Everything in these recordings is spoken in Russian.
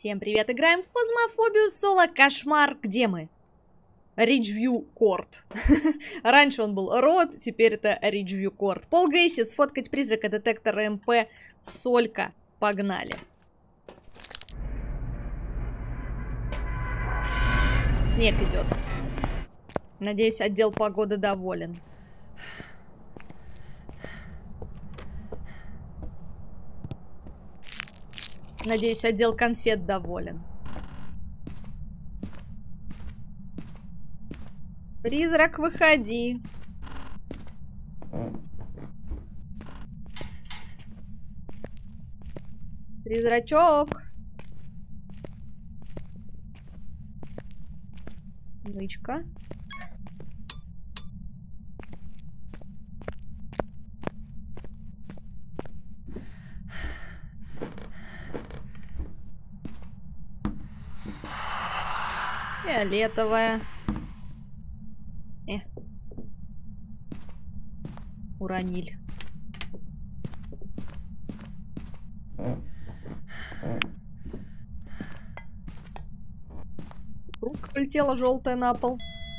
Всем привет, играем в Фазмофобию Соло Кошмар. Где мы? Ridgeview Court. Раньше он был Род, теперь это Ridgeview Court. Пол Гейси, сфоткать призрака, детектор МП, Солька. Погнали. Снег идет. Надеюсь, отдел погоды доволен. Надеюсь, отдел конфет доволен. Призрак, выходи. Призрачок. Нычка. Фиолетовая. Уронили. Кружка полетела желтая на пол.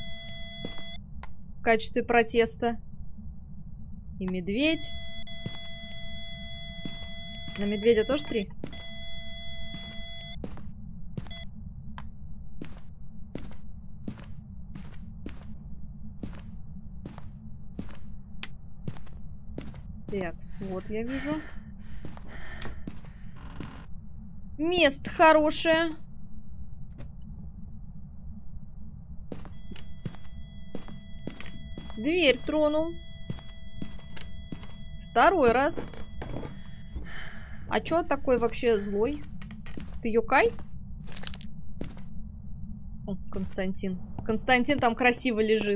В качестве протеста. И медведь. На медведя тоже 3? Так, вот я вижу. Место хорошее. Дверь тронул. Второй раз. А чё такой вообще злой? Ты Юкай? О, Константин. Константин там красиво лежит.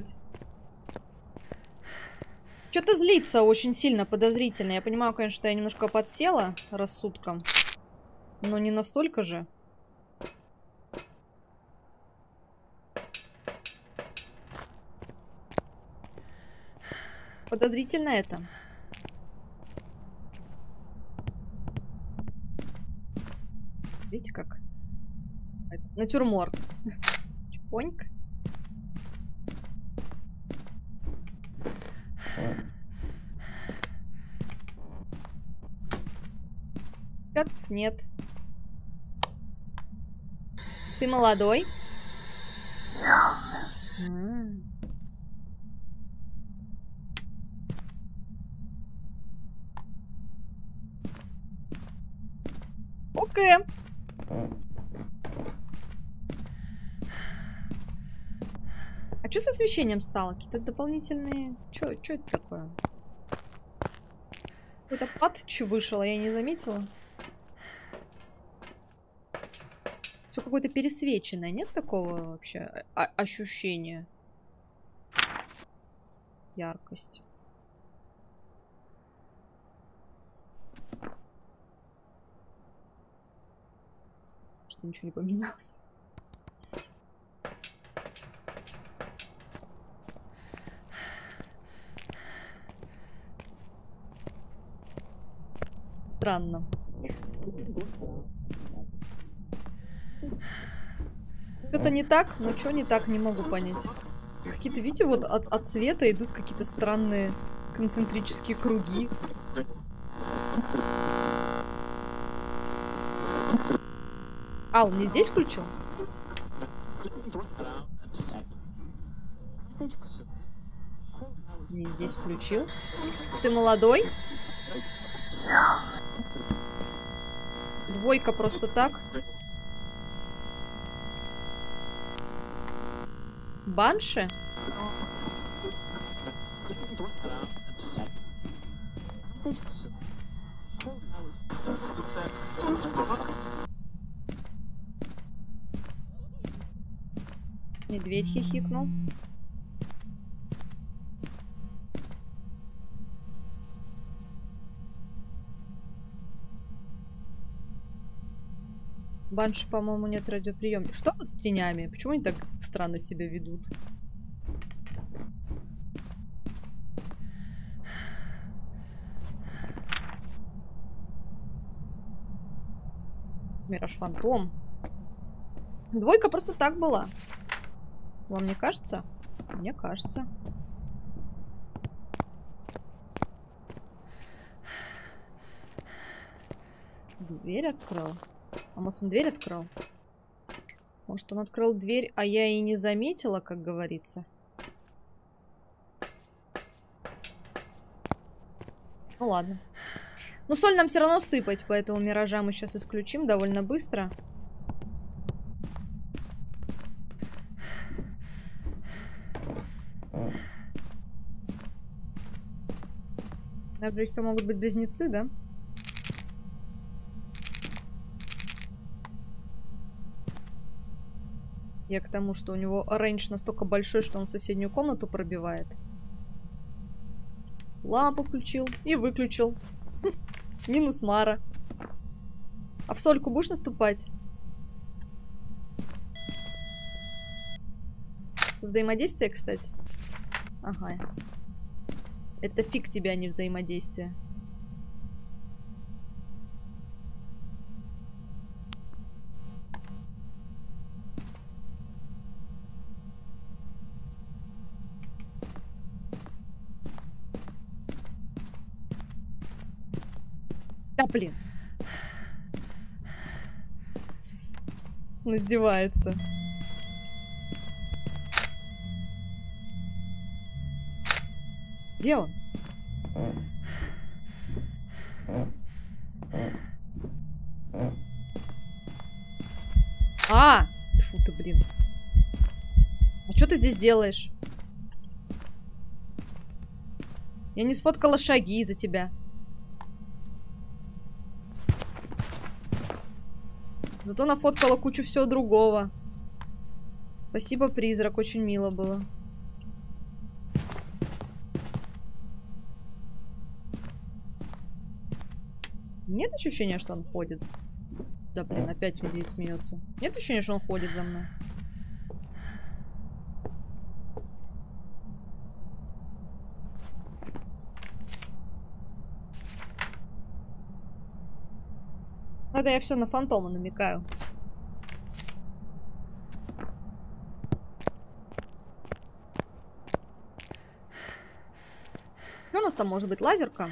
Что-то злится очень сильно, подозрительно. Я понимаю, конечно, что я немножко подсела рассудком. Но не настолько же. Подозрительно это. Видите как? Это натюрморт. Чпоньк. Нет. Ты молодой? Окей. А что с освещением стало? Какие-то дополнительные... Что это такое? Какой-то патч вышел, а я не заметила. Все какое-то пересвеченное. Нет такого вообще ощущения? Яркость. Что ничего не поменялось. Странно. Что-то не так, но что не так, не могу понять. Какие-то, видите, вот от света идут какие-то странные концентрические круги. А, он мне здесь включил? Не здесь включил. Ты молодой? Двойка просто так. Банши? Медведь хихикнул. Банши, по-моему, нет радиоприемника. Что вот с тенями? Почему они так странно себя ведут? Мираж Фантом. Двойка просто так была. Вам не кажется? Мне кажется. Дверь открыл. А может, он дверь открыл? Может, он открыл дверь, а я и не заметила, как говорится. Ну ладно. Но соль нам все равно сыпать, поэтому миража мы сейчас исключим довольно быстро. Даже еще могут быть близнецы, да? Я к тому, что у него рейндж настолько большой, что он в соседнюю комнату пробивает. Лампу включил и выключил. Минус Мара. А в сольку будешь наступать? Взаимодействие, кстати. Ага. Это фиг тебе, а не взаимодействие. Да блин. Он издевается. Где он? А! Тьфу ты, блин. А что ты здесь делаешь? Я не сфоткала шаги из-за тебя. Зато нафоткала кучу всего другого. Спасибо, призрак. Очень мило было. Нет ощущения, что он ходит? Да, блин, опять медведь смеется. Нет ощущения, что он ходит за мной? Это я все на фантома намекаю. Что у нас там может быть? Лазерка?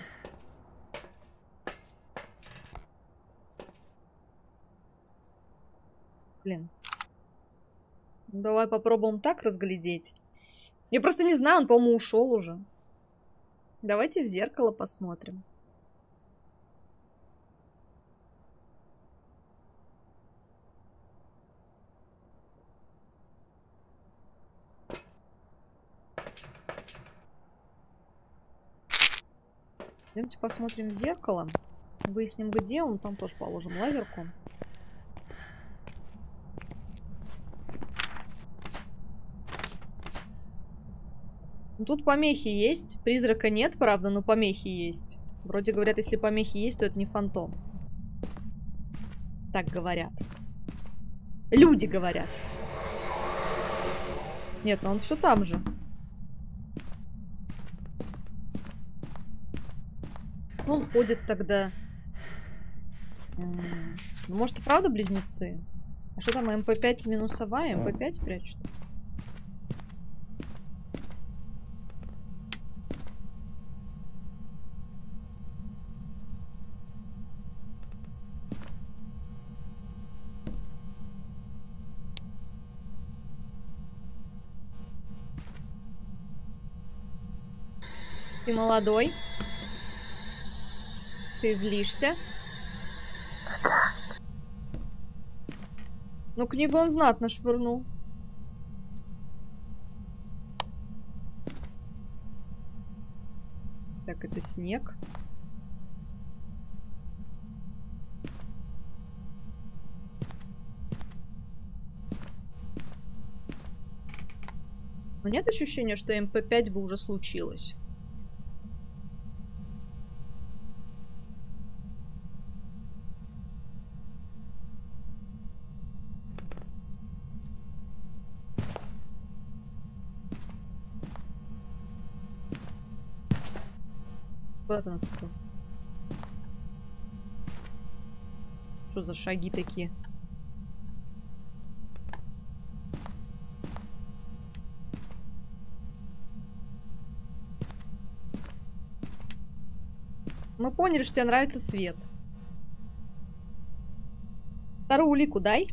Блин. Ну, давай попробуем так разглядеть. Я просто не знаю, он, по-моему, ушел уже. Давайте в зеркало посмотрим. Идемте посмотрим в зеркало. Выясним, где он. Там тоже положим лазерку. Ну, тут помехи есть. Призрака нет, правда, но помехи есть. Вроде говорят, если помехи есть, то это не фантом. Так говорят. Люди говорят. Нет, но он все там же. Он ходит тогда. Ну, может, и правда близнецы? А что там, МП5 минусовая? МП5 прячут? Ты молодой. Ты злишься. Ну, книгу он знатно швырнул. Так, это снег. Но нет ощущения, что МП5 бы уже случилось? Куда ты наступил? Что за шаги такие? Мы поняли, что тебе нравится свет. Вторую улику дай.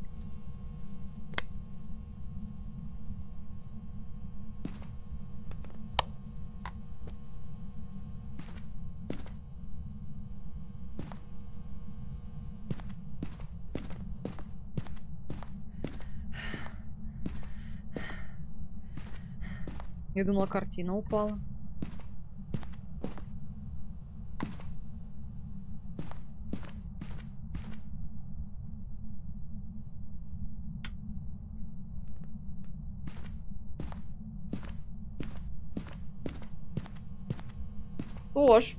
Я думала, картина упала. Тоже.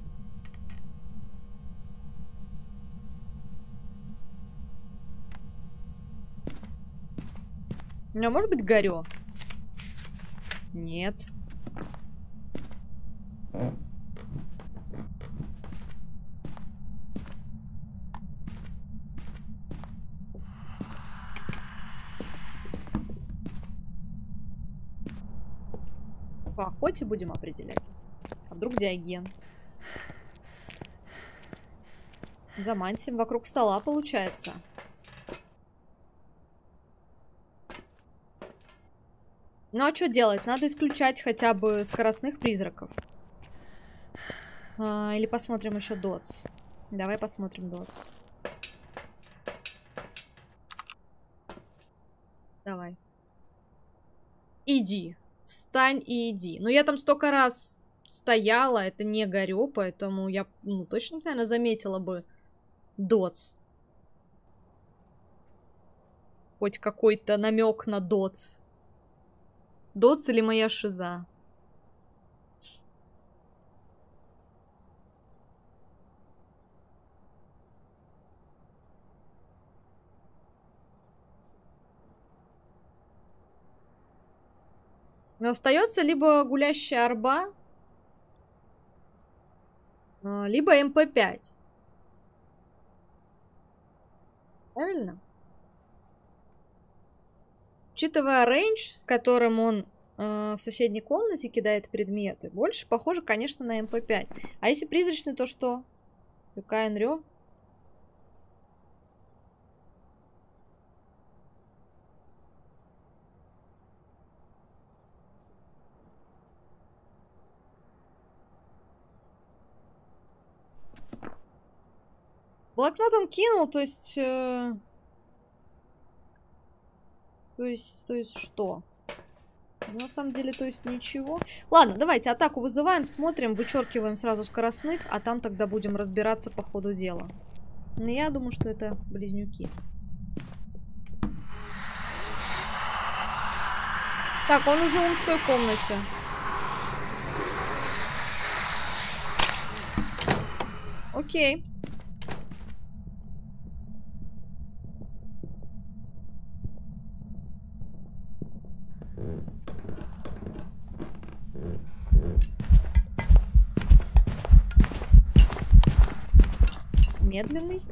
У меня может быть горё? Нет. По охоте будем определять. А вдруг Диоген? Замансим вокруг стола, получается. Ну а что делать? Надо исключать хотя бы скоростных призраков. Или посмотрим еще дотс. Давай посмотрим дотс. Давай. Иди. Встань и иди. Но я там столько раз стояла, это не горю, поэтому я, ну, точно, наверное, заметила бы дотс. Хоть какой-то намек на дотс. Дотс или моя шиза? Но остается либо гулящая арба, либо МП5. Правильно? Учитывая рейндж, с которым он в соседней комнате кидает предметы, больше похоже, конечно, на МП5. А если призрачный, то что? Юкаин Рё? Блокнот он кинул, то есть... То есть что? На самом деле, то есть ничего. Ладно, давайте атаку вызываем, смотрим, вычеркиваем сразу скоростных, а там тогда будем разбираться по ходу дела. Но я думаю, что это близнюки. Так, он уже в той комнате. Окей. Медленный.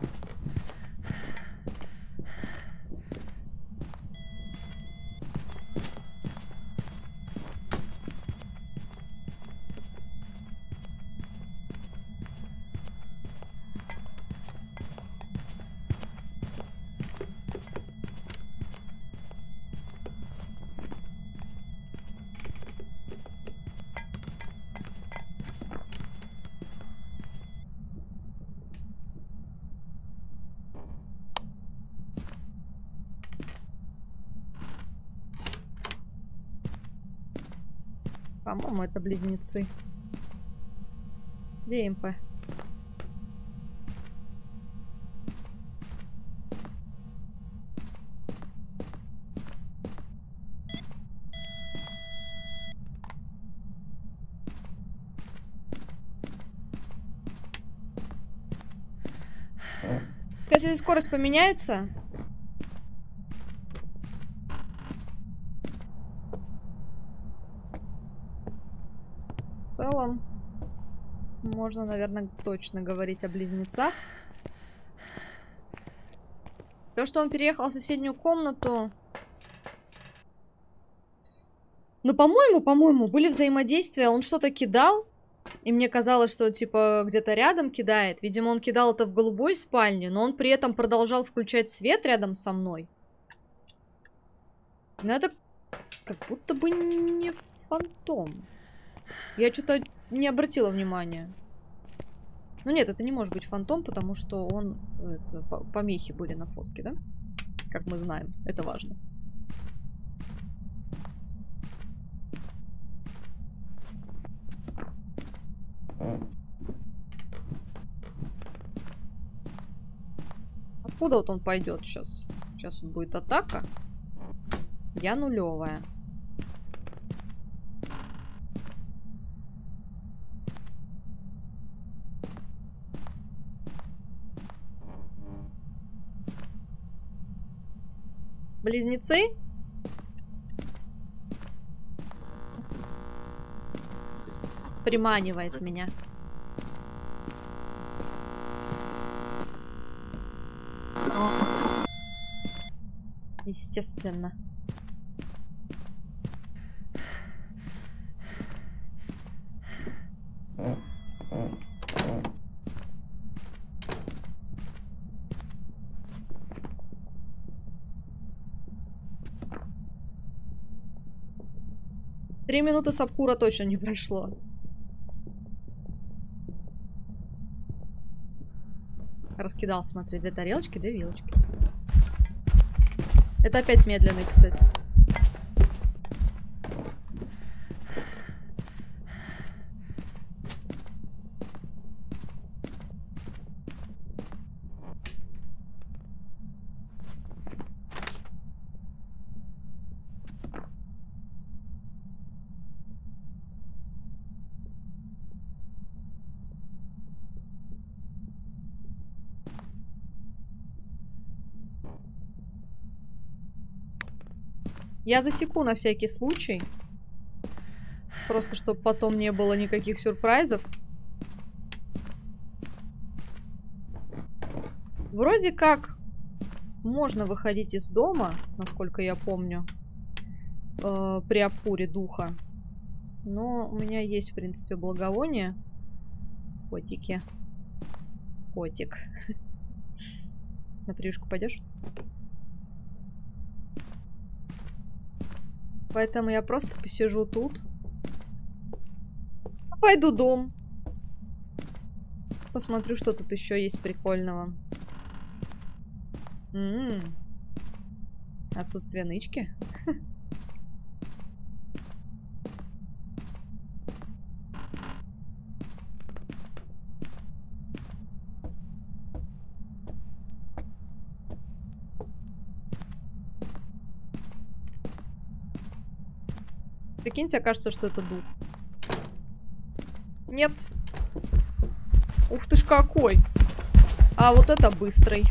По-моему, это близнецы. Где МП? Сейчас, если скорость поменяется... В целом, можно, наверное, точно говорить о близнецах. То, что он переехал в соседнюю комнату... Ну, по-моему, были взаимодействия. Он что-то кидал. И мне казалось, что, типа, где-то рядом кидает. Видимо, он кидал это в голубой спальне, но он при этом продолжал включать свет рядом со мной. Но это как будто бы не фантом. Я что-то не обратила внимания. Ну нет, это не может быть фантом, потому что он... Это, помехи были на фотке, да? Как мы знаем. Это важно. Откуда вот он пойдет сейчас? Сейчас вот будет атака. Я нулевая. Близнецы? Приманивает меня. Естественно. Три минуты сапкура точно не прошло. Раскидал, смотри, 2 тарелочки, 2 вилочки. Это опять медленный, кстати. Я засеку на всякий случай. Просто, чтобы потом не было никаких сюрпризов. Вроде как можно выходить из дома, насколько я помню, при опоре духа. Но у меня есть, в принципе, благовоние. Котики. Котик. На прививку пойдешь? Поэтому я просто посижу тут. Пойду в дом. Посмотрю, что тут еще есть прикольного. Отсутствие нычки. Прикиньте, окажется, что это дух. Нет. Ух ты ж какой. А вот это быстрый.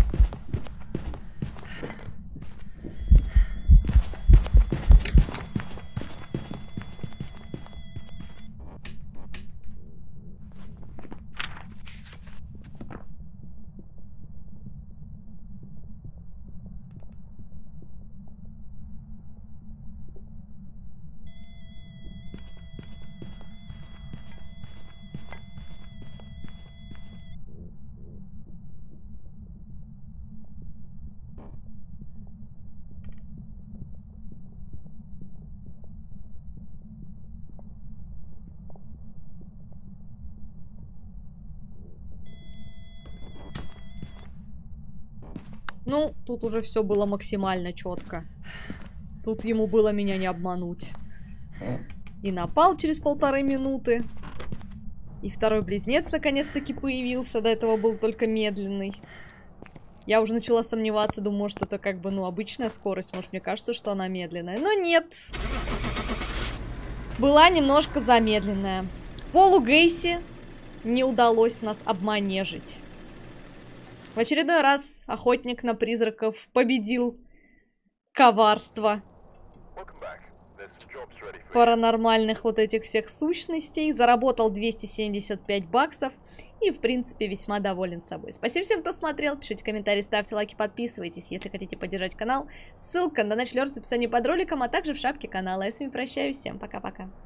Ну, тут уже все было максимально четко. Тут ему было меня не обмануть. И напал через 1,5 минуты. И второй близнец наконец-таки появился. До этого был только медленный. Я уже начала сомневаться. Думаю, может, это как бы, ну, обычная скорость. Может, мне кажется, что она медленная. Но нет. Была немножко замедленная. Полу Гейси не удалось нас обманежить. В очередной раз охотник на призраков победил коварство паранормальных вот этих всех сущностей. Заработал 275 баксов. И, в принципе, весьма доволен собой. Спасибо всем, кто смотрел. Пишите комментарии, ставьте лайки, подписывайтесь, если хотите поддержать канал. Ссылка на ночлёрд в описании под роликом, а также в шапке канала. Я с вами прощаюсь. Всем пока-пока.